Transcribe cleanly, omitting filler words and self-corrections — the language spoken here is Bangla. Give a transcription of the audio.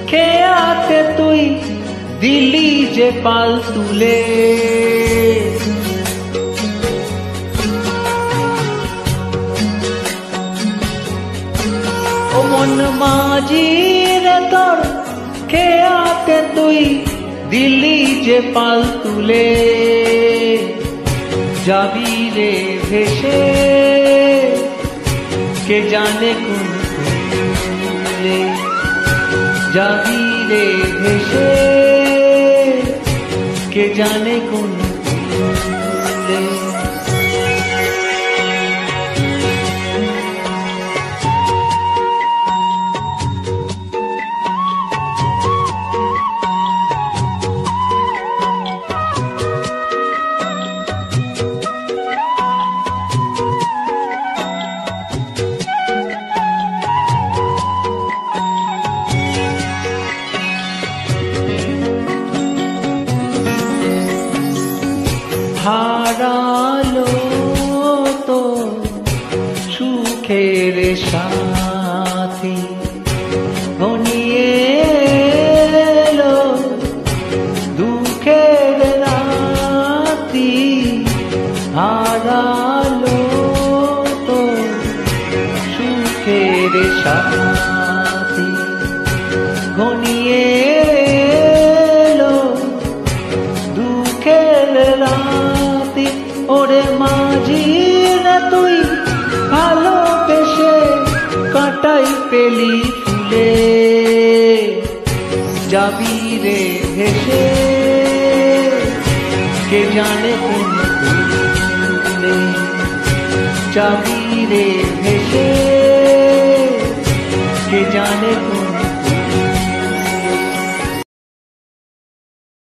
খেয়াতে তুই দিলি যে পাল তুলে, ও মন মাঝি রে তোর খেয়াতে তুই দিলি যে পাল তুলে, যাবি রে ভেসে কে জানে কোন কূলে, যাবি রে ভেসে কে জানে কোন কূলে। হারালো তো সুখের সাথী, ঘনিয়ে এলো দুঃখের রাতি। হারালো তো সুখের সাথী, ঘনিয়ে এলো দুঃখের রাতি। ওরে মাঝি রে তুই ভালোবেসে কাটাই পেলি ফুলে, যাবি রে ভেসে কে জানে কোন কূলে, যাবি রে ভেসে কে জানে কোন